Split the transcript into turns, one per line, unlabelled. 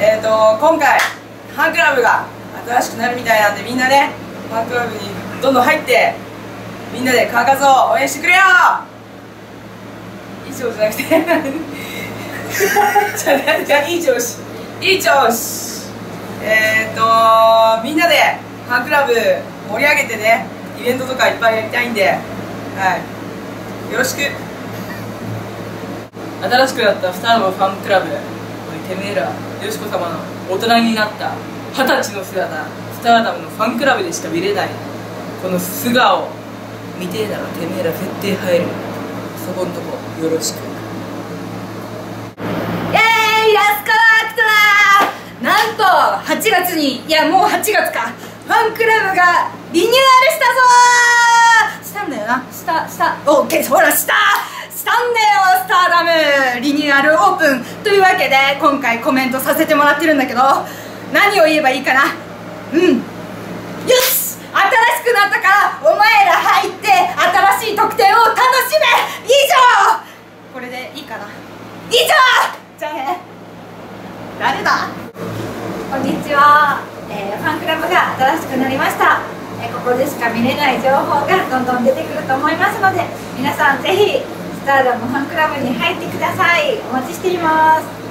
今回ファンクラブが新しくなるみたいなんで、みんなねファンクラブにどんどん入ってみんなで川和を応援してくれよ。以上じゃなくてじゃあいい調子いい調子。みんなでファンクラブ盛り上げてね、イベントとかいっぱいやりたいんで、はい、よろしく。新しくなったスターのファンクラブ、てめえらよしこ様の大人になった20歳の姿、スターダムのファンクラブでしか見れないこの素顔見てえならてめえら絶対入る。そこんとこよろしく。
ラスカワアクトだ。なんと8月に、いやもう8月か、ファンクラブがリニューアルしたんだよな。オッケー、ほらしたんだよ、スターダムリニューアルオープンというわけで、今回コメントさせてもらってるんだけど、何を言えばいいかな。よし、新しくなったからお前ら入って新しい特典を楽しめ。以上。これでいいかな。以上。じゃあね。誰だ。こんにちは、ファンクラブが新しくなりました。ここでしか見れない情報がどんどん出てくると思いますので、皆さんぜひスターダムファンクラブに入ってください。お待ちしています。